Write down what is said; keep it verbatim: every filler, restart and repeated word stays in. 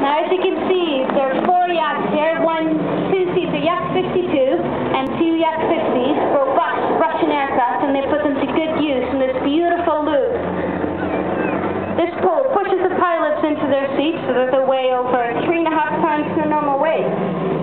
Now, as you can see, there are four yaks here. One, two seats are Yak fifty-two and two Yak fifties, robust Russian aircraft, and they put them to good use in this beautiful loop. This pole pushes the pilots into their seats so that they weigh over three and a half times their normal weight.